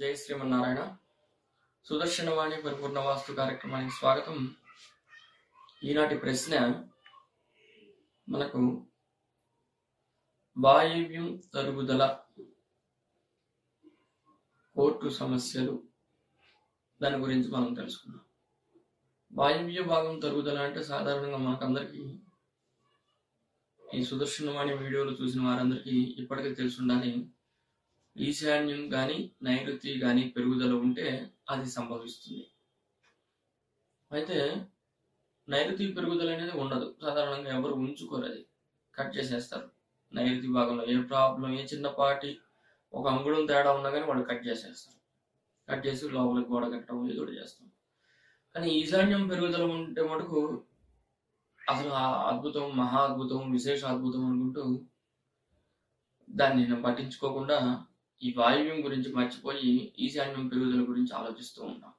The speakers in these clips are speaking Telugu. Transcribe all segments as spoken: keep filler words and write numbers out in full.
జై శ్రీమన్నారాయణ. సుదర్శనవాణి పరిపూర్ణ వాస్తు కార్యక్రమానికి స్వాగతం. ఈనాటి ప్రశ్న మనకు వాయువ్యం తరుగుదల కోర్టు సమస్యలు దాని గురించి మనం తెలుసుకుందాం. వాయువ్య భాగం తరుగుదల అంటే సాధారణంగా మనకందరికీ ఈ సుదర్శనవాణి వీడియోలు చూసిన వారందరికీ ఇప్పటికే తెలిసి ఉండాలి. ఈశాన్యం కానీ నైరుతి కానీ పెరుగుదల ఉంటే అది సంభవిస్తుంది. అయితే నైరుతి పెరుగుదల అనేది ఉండదు. సాధారణంగా ఎవరు ఉంచుకోరు, అది కట్ చేసేస్తారు. నైరుతి భాగంలో ఏ ప్రాబ్లం, ఏ చిన్నపాటి ఒక అంగుళం తేడా ఉన్నా కానీ వాళ్ళు కట్ చేసేస్తారు. కట్ చేసి లోపలికి గోడ కట్టడం ఏదో చేస్తాం. కానీ ఈశాన్యం పెరుగుదల ఉంటే మటుకు అసలు అద్భుతం, మహా అద్భుతం, విశేష అద్భుతం అనుకుంటూ దాన్ని పట్టించుకోకుండా ఈ వాయువ్యం గురించి మర్చిపోయి ఈశాన్యం పెరుగుదల గురించి ఆలోచిస్తూ ఉంటాం.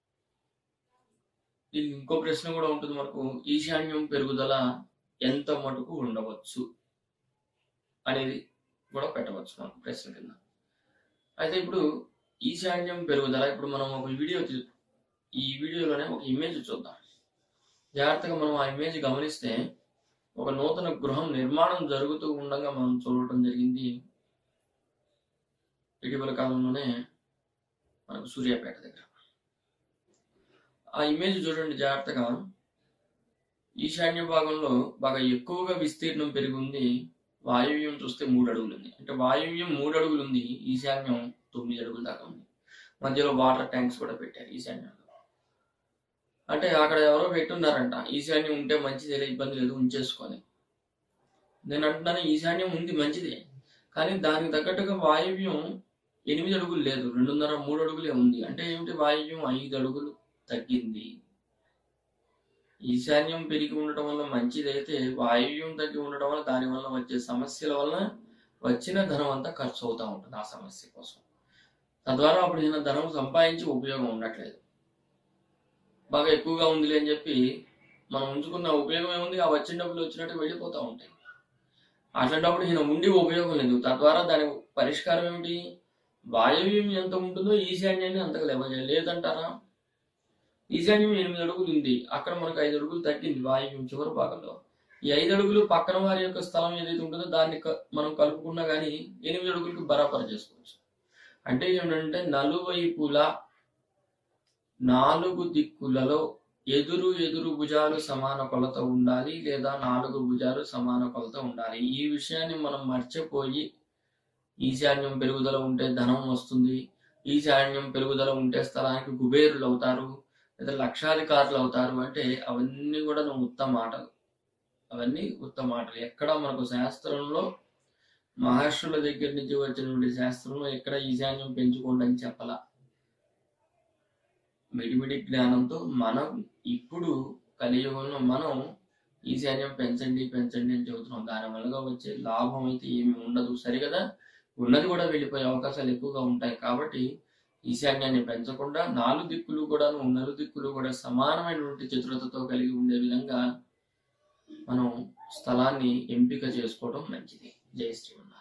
దీనికి ఇంకో ప్రశ్న కూడా ఉంటుంది మనకు, ఈశాన్యం పెరుగుదల ఎంత మటుకు ఉండవచ్చు అనేది కూడా పెట్టవచ్చు మనం ప్రశ్న కింద. అయితే ఇప్పుడు ఈశాన్యం పెరుగుదల, ఇప్పుడు మనం ఒక వీడియో ఈ వీడియోలోనే ఒక ఇమేజ్ చూద్దాం. జాగ్రత్తగా మనం ఆ ఇమేజ్ గమనిస్తే ఒక నూతన గృహం నిర్మాణం జరుగుతూ ఉండగా మనం చూడటం జరిగింది. ఇటీవల కాలంలోనే మనకు సూర్యాపేట దగ్గర ఆ ఇమేజ్ చూడండి జాగ్రత్తగా. ఈశాన్య భాగంలో బాగా ఎక్కువగా విస్తీర్ణం పెరిగి ఉంది. వాయువ్యం చూస్తే మూడు అడుగులు ఉంది. అంటే వాయువ్యం మూడు అడుగులు ఉంది, ఈశాన్యం తొమ్మిది అడుగుల దాకా ఉంది. మధ్యలో వాటర్ ట్యాంక్స్ కూడా పెట్టారు ఈశాన్యంలో. అంటే అక్కడ ఎవరో పెట్టున్నారంట, ఈశాన్యం ఉంటే మంచిది, ఇబ్బంది లేదు, ఉంచేసుకొని. నేను అంటున్నాను ఈశాన్యం ఉంది మంచిదే, కానీ దానికి తగ్గట్టుగా వాయువ్యం ఎనిమిది అడుగులు లేదు, రెండున్నర మూడు అడుగులే ఉంది. అంటే ఏమిటి, వాయువ్యం ఐదు అడుగులు తగ్గింది. ఈశాన్యం పెరిగి ఉండటం వల్ల మంచిదైతే వాయువ్యం తగ్గి ఉండటం వల్ల దాని వల్ల వచ్చే సమస్యల వల్ల వచ్చిన ధనం అంతా ఖర్చు అవుతూ ఉంటుంది ఆ సమస్య కోసం. తద్వారా అప్పుడు ఈయన ధనం సంపాదించి ఉపయోగం ఉండట్లేదు. బాగా ఎక్కువగా ఉందిలే అని చెప్పి మనం ఉంచుకున్న ఉపయోగం ఏముంది, ఆ వచ్చిన డబ్బులు వచ్చినట్టు వెళ్ళిపోతూ ఉంటాయి. అట్లాంటప్పుడు ఈయన ఉండి ఉపయోగం లేదు. తద్వారా దాని పరిష్కారం ఏమిటి, వాయువ్యం ఎంత ఉంటుందో ఈశాన్యాన్ని అంతగా లేవ లేదంటారా. ఈశాన్యం ఎనిమిది అడుగులు ఉంది, అక్కడ మనకు ఐదు అడుగులు తగ్గింది వాయువ్యం చివరి భాగంలో. ఈ ఐదు అడుగులు పక్కన వారి యొక్క స్థలం ఏదైతే ఉంటుందో దాన్ని మనం కలుపుకున్నా కానీ ఎనిమిది అడుగులకు బరాబర్ చేసుకోవచ్చు. అంటే ఏమిటంటే నలువైపులా నాలుగు దిక్కులలో ఎదురు ఎదురు భుజాలు సమాన కొలత ఉండాలి, లేదా నాలుగు భుజాలు సమాన కొలత ఉండాలి. ఈ విషయాన్ని మనం మర్చిపోయి ఈశాన్యం పెరుగుదల ఉంటే ధనం వస్తుంది, ఈశాన్యం పెరుగుదల ఉంటే స్థలానికి కుబేరులు అవుతారు, లేదా లక్షాధికారులు అవుతారు అంటే అవన్నీ కూడా ఉత్తమ మాటలు. అవన్నీ ఉత్తమ మాటలు. ఎక్కడ మనకు శాస్త్రంలో మహర్షుల దగ్గర నుంచి వచ్చినటువంటి శాస్త్రంలో ఎక్కడ ఈశాన్యం పెంచుకోండి అని చెప్పాల. మిడిమిడి జ్ఞానంతో మనం ఇప్పుడు కలియుగంలో మనం ఈశాన్యం పెంచండి పెంచండి అని చెబుతున్నాం. దానివల్ల వచ్చే లాభం అయితే ఏమి ఉండదు, సరిగదా. ఉన్నది కూడా వెళ్ళిపోయే అవకాశాలు ఎక్కువగా ఉంటాయి. కాబట్టి ఈశాన్యాన్ని పెంచకుండా నాలుగు దిక్కులు కూడా నలు దిక్కులు కూడా సమానమైనటువంటి చతురతతో కలిగి ఉండే విధంగా మనం స్థలాన్ని ఎంపిక చేసుకోవడం మంచిది. జై శ్రీమన్నారాయణ.